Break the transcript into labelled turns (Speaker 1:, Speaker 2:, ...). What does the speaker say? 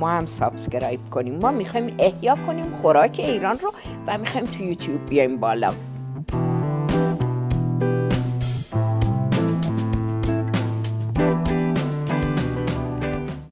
Speaker 1: ما هم سابسکرایب کنیم. ما میخوایم احیا کنیم خوراک ایران رو و میخوایم تو یوتیوب بیایم بالا.